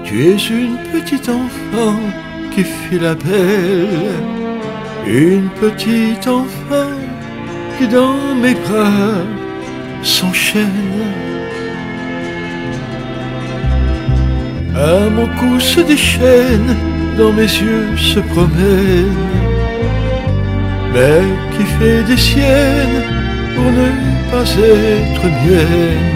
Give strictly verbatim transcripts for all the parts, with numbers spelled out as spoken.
Tu es une petite enfant qui fait la belle, une petite enfant qui dans mes bras s'enchaîne. À mon cou se déchaîne, dans mes yeux se promène, mais qui fait des siennes pour ne pas être mienne.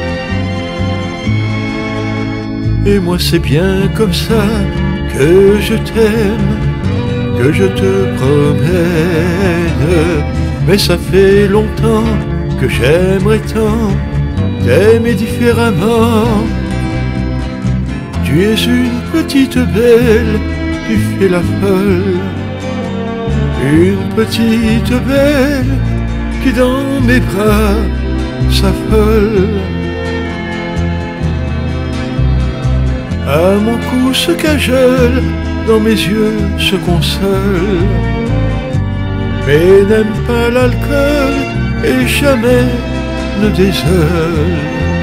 Et moi c'est bien comme ça que je t'aime, que je te promène. Mais ça fait longtemps que j'aimerais tant t'aimer différemment. Tu es une petite belle, tu fais la folle, une petite belle qui dans mes bras s'affole. À mon cou se cajole, dans mes yeux se console, mais n'aime pas l'alcool et jamais ne désole.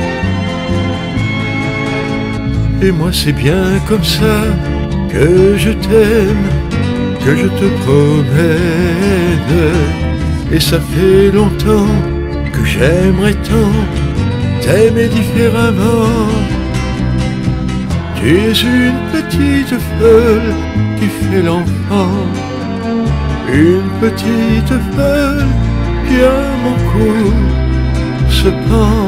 Et moi c'est bien comme ça que je t'aime, que je te promène. Et ça fait longtemps que j'aimerais tant t'aimer différemment. Tu es une petite folle qui fait l'enfant, une petite folle qui à mon cou se pend.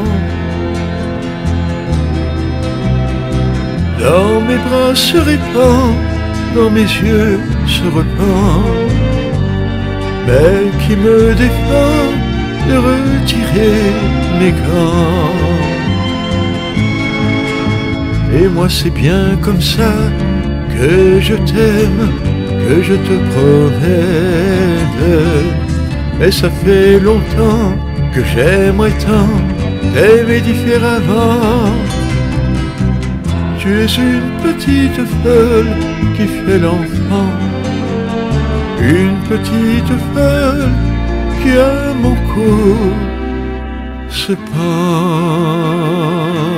Dans mes bras se répand, dans mes yeux se repent, mais qui me défend de retirer mes gants. Et moi c'est bien comme ça que je t'aime, que je te promène. Et ça fait longtemps que j'aimerais tant t'aimer différemment. Tu es une petite folle qui fait l'enfant, une petite folle qui à mon cou se pend.